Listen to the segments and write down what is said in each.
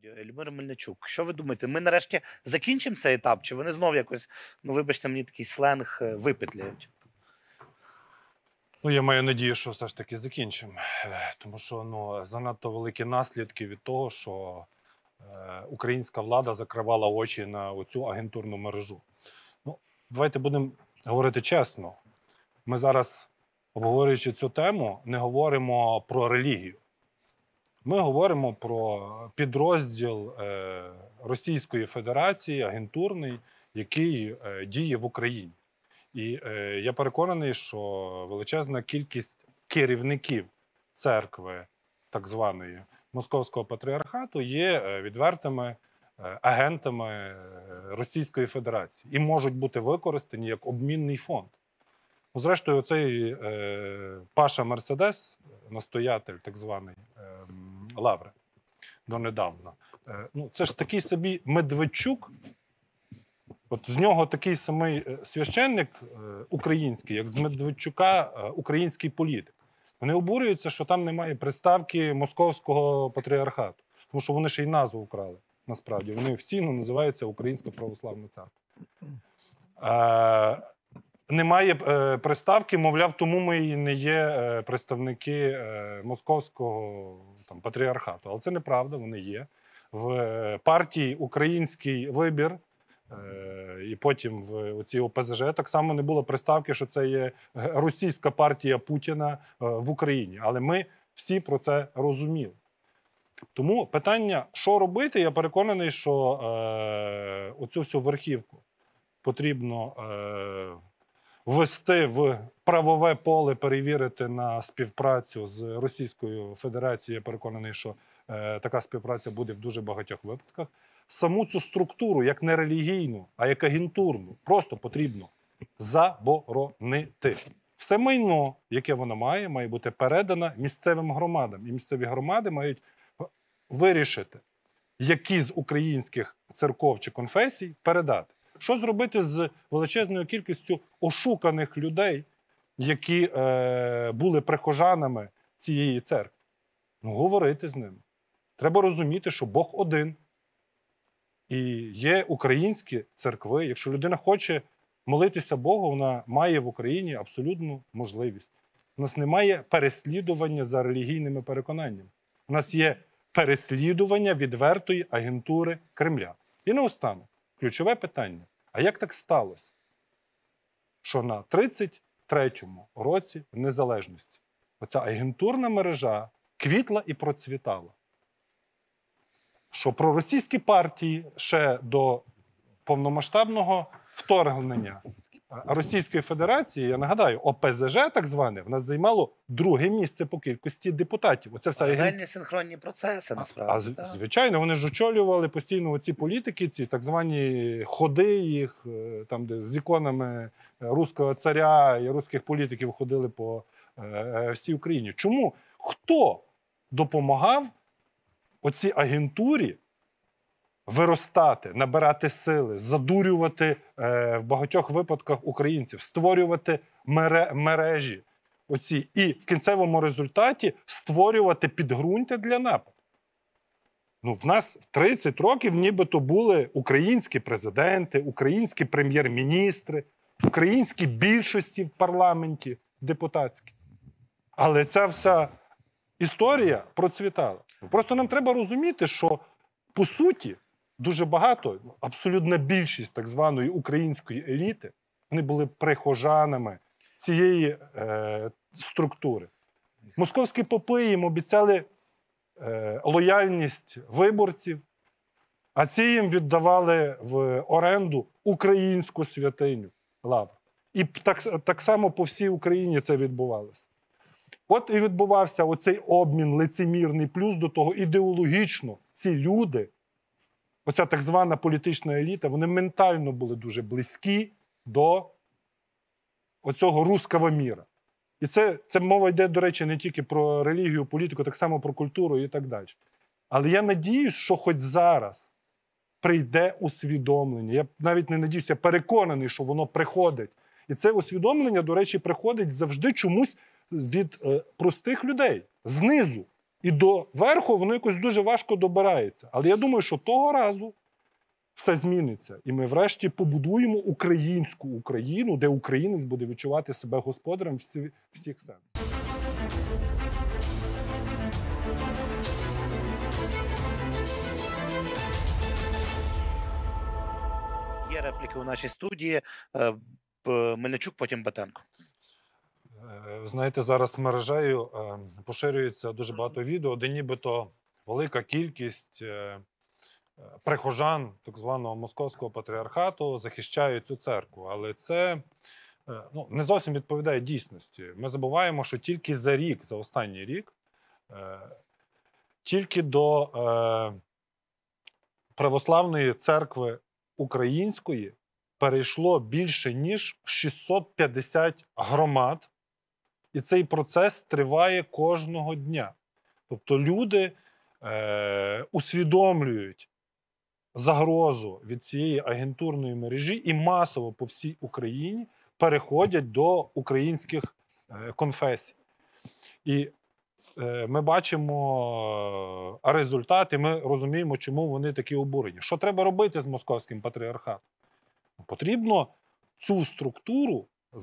Любомир Мельничук. Що ви думаєте, ми нарешті закінчимо цей етап? Чи вони знов якось, ну вибачте мені такий сленг, випетляють? Ну, я маю надію, що все ж таки закінчимо. Тому що занадто великі наслідки від того, що українська влада закривала очі на оцю агентурну мережу. Ну, давайте будемо говорити чесно. Ми зараз, обговорюючи цю тему, не говоримо про релігію. Ми говоримо про підрозділ Російської Федерації, агентурний, який діє в Україні. І я переконаний, що величезна кількість керівників церкви, так званої Московського патріархату, є відвертими агентами Російської Федерації і можуть бути використані як обмінний фонд. Ну, зрештою, оцей Паша Мерседес, настоятель так званий Лаври, донедавна, ну, це ж такий собі Медведчук. От з нього такий самий священник український, як з Медведчука український політик. Вони обурюються, що там немає приставки Московського патріархату. Тому що вони ще й назву вкрали, насправді. Вони офіційно називаються Українська православна церква. Немає приставки, мовляв, тому ми і не є представники Московського патріархату. Але це неправда, вони є. В партії «Український вибір» і потім в цій ОПЗЖ так само не було приставки, що це є російська партія Путіна в Україні. Але ми всі про це розуміли. Тому питання, що робити, я переконаний, що оцю всю верхівку потрібно ввести в правове поле, перевірити на співпрацю з Російською Федерацією. Я переконаний, що така співпраця буде в дуже багатьох випадках. Саму цю структуру, як не релігійну, а як агентурну, просто потрібно заборонити. Все майно, яке вона має бути передано місцевим громадам. І місцеві громади мають вирішити, які з українських церков чи конфесій передати. Що зробити з величезною кількістю ошуканих людей, які були прихожанами цієї церкви? Ну, говорити з ними. Треба розуміти, що Бог один. І є українські церкви. Якщо людина хоче молитися Богу, вона має в Україні абсолютну можливість. У нас немає переслідування за релігійними переконаннями. У нас є переслідування відвертої агентури Кремля. І наостанок, ключове питання. А як так сталося, що на 33-му році незалежності оця агентурна мережа квітла і процвітала? Що проросійські партії ще до повномасштабного вторгнення Російської Федерації, я нагадаю, ОПЗЖ так зване, в нас займало друге місце по кількості депутатів. Оце все Паралельні синхронні процеси, насправді. Звичайно, вони ж очолювали постійно ці політики, ці так звані ходи їх, там де з іконами руського царя і руських політиків ходили по всій Україні. Чому? Хто допомагав оцій агентурі виростати, набирати сили, задурювати в багатьох випадках українців, створювати мережі оці, і в кінцевому результаті створювати підґрунтя для нападу? Ну, в нас в 30 років нібито були українські президенти, українські прем'єр-міністри, українські більшості в парламенті депутатські. Але ця вся історія процвітала. Просто нам треба розуміти, що, по суті, дуже багато, абсолютна більшість так званої української еліти, вони були прихожанами цієї структури. Московські попи їм обіцяли лояльність виборців, а ці їм віддавали в оренду українську святиню Лавр. І так само по всій Україні це відбувалося. От і відбувався оцей обмін лицемірний, плюс до того ідеологічно ці люди, оця так звана політична еліта, вони ментально були дуже близькі до оцього руського міра. І це мова йде, до речі, не тільки про релігію, політику, так само про культуру і так далі. Але я надіюсь, що хоч зараз прийде усвідомлення. Я навіть не надіюся, я переконаний, що воно приходить. І це усвідомлення, до речі, приходить завжди чомусь від простих людей, знизу. І до верху воно якось дуже важко добирається. Але я думаю, що того разу все зміниться. І ми врешті побудуємо українську Україну, де українець буде відчувати себе господарем всіх сенсів. Є репліки у нашій студії. Мельничук, потім Батенко. Знаєте, зараз мережею поширюється дуже багато відео, де нібито велика кількість прихожан так званого Московського патріархату захищають цю церкву. Але це не зовсім відповідає дійсності. Ми забуваємо, що тільки за останній рік, тільки до Православної церкви української перейшло більше, ніж 650 громад. І цей процес триває кожного дня. Тобто люди усвідомлюють загрозу від цієї агентурної мережі і масово по всій Україні переходять до українських конфесій. І ми бачимо результати, ми розуміємо, чому вони такі обурені. Що треба робити з московським патріархатом? Потрібно цю структуру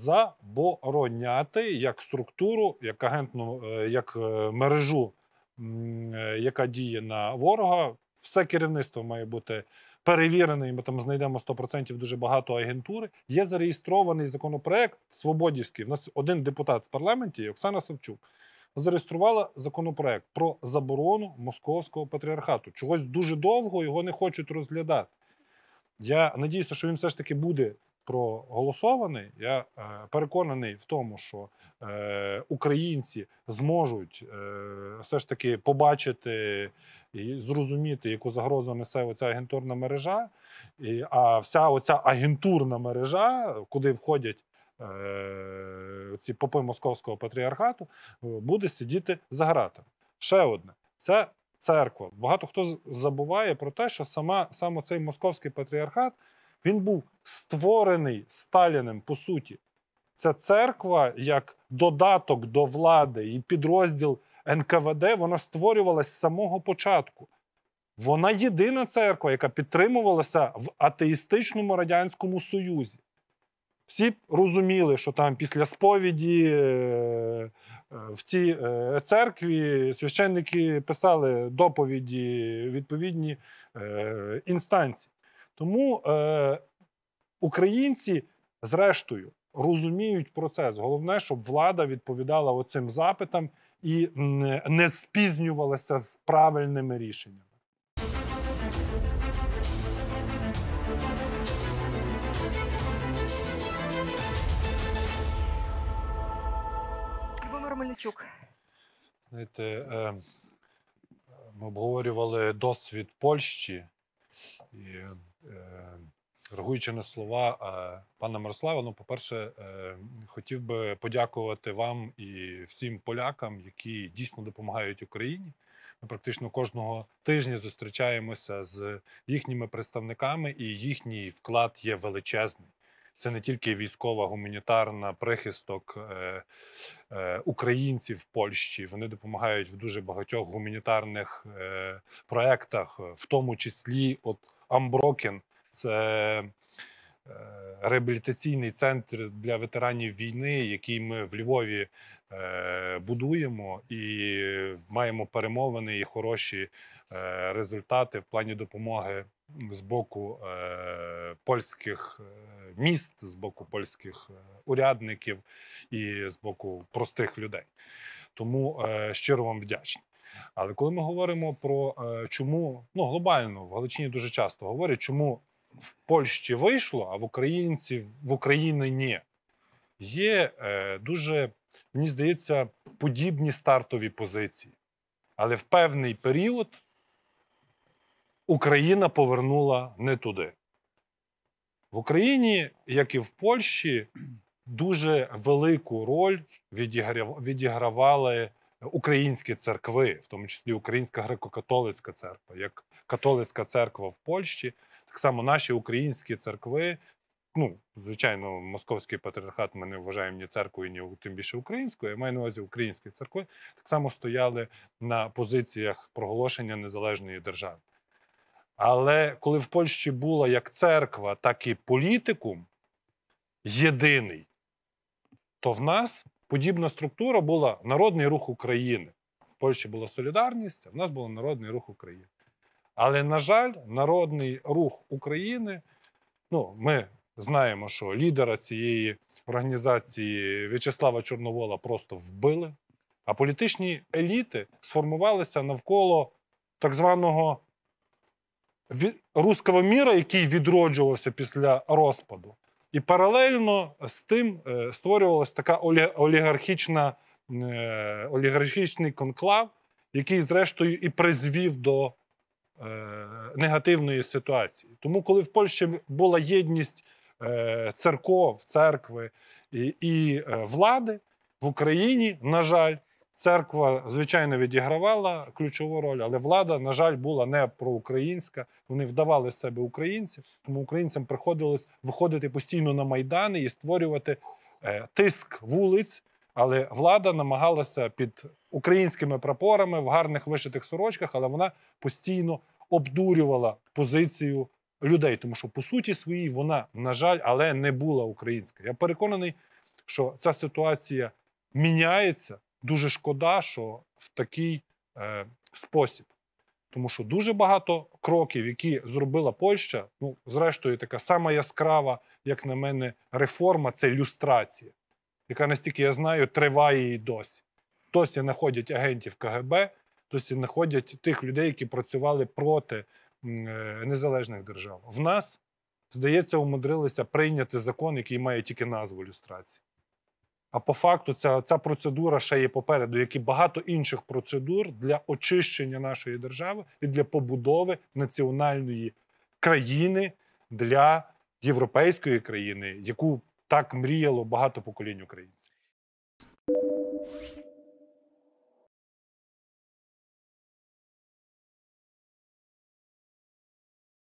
забороняти як структуру, як агентну, як мережу, яка діє на ворога. Все керівництво має бути перевірене, і ми там знайдемо 100% дуже багато агентури. Є зареєстрований законопроект свободівський. У нас один депутат в парламенті, Оксана Савчук, зареєструвала законопроект про заборону московського патріархату. Чогось дуже довго його не хочуть розглядати. Я надіюся, що він все ж таки буде проголосований. Я переконаний в тому, що українці зможуть все ж таки побачити і зрозуміти, яку загрозу несе оця агентурна мережа. А вся оця агентурна мережа, куди входять ці попи московського патріархату, буде сидіти за ґратами. Ще одне. Це церква. Багато хто забуває про те, що саме цей московський патріархат, він був створений Сталіним, по суті. Ця церква, як додаток до влади і підрозділ НКВД, вона створювалась з самого початку. Вона єдина церква, яка підтримувалася в атеїстичному Радянському Союзі. Всі розуміли, що там після сповіді в цій церкві священники писали доповіді відповідні інстанції. Тому українці, зрештою, розуміють процес. Головне, щоб влада відповідала оцим запитам і не спізнювалася з правильними рішеннями. Мельничук. Знаєте, ми обговорювали досвід Польщі і, реагуючи на слова пана Мирослава, по-перше, хотів би подякувати вам і всім полякам, які дійсно допомагають Україні. Ми практично кожного тижня зустрічаємося з їхніми представниками, і їхній вклад є величезний. Це не тільки військова, гуманітарна прихисток українців в Польщі. Вони допомагають в дуже багатьох гуманітарних проєктах, в тому числі Амброкен. Це реабілітаційний центр для ветеранів війни, який ми в Львові будуємо і маємо перемовини і хороші результати в плані допомоги з боку польських міст, з боку польських урядників і з боку простих людей. Тому щиро вам вдячний. Але коли ми говоримо про чому, глобально, в Галичині дуже часто говорять, чому в Польщі вийшло, а в Україні ні. Є дуже, мені здається, подібні стартові позиції. Але в певний період Україна повернула не туди. В Україні, як і в Польщі, дуже велику роль відігравали українські церкви, в тому числі Українська греко-католицька церква. Як католицька церква в Польщі, так само наші українські церкви ну, звичайно, московський патріархат ми не вважаємо ні церквою, ні тим більше українською, я маю на увазі українські церкви, так само стояли на позиціях проголошення незалежної держави. Але коли в Польщі була як церква, так і політикум єдиний, то в нас подібна структура була Народний Рух України. В Польщі була Солідарність, а в нас був Народний Рух України. Але, на жаль, Народний Рух України, ну, ми знаємо, що лідера цієї організації В'ячеслава Чорновола просто вбили, а політичні еліти сформувалися навколо так званого руського міра, який відроджувався після розпаду. І паралельно з тим створювалася така олігархічний конклав, який, зрештою, і призвів до негативної ситуації. Тому, коли в Польщі була єдність церков, церкви і влади, в Україні, на жаль, церква, звичайно, відігравала ключову роль, але влада, на жаль, була не проукраїнська. Вони вдавали з себе українців, тому українцям приходилось виходити постійно на майдани і створювати тиск вулиць, але влада намагалася під українськими прапорами в гарних вишитих сорочках, але вона постійно обдурювала позицію людей, тому що, по суті своїй, вона, на жаль, але не була українська. Я переконаний, що ця ситуація міняється. Дуже шкода, що в такий спосіб. Тому що дуже багато кроків, які зробила Польща, ну, зрештою, така сама яскрава, як на мене, реформа – це люстрація, яка, настільки я знаю, триває і досі. Досі знаходять агентів КГБ, досі знаходять тих людей, які працювали проти незалежних держав. В нас, здається, умудрилися прийняти закон, який має тільки назву люстрації. А по факту ця процедура ще є попереду, як і багато інших процедур для очищення нашої держави і для побудови національної країни, для європейської країни, яку так мріяло багато поколінь українців.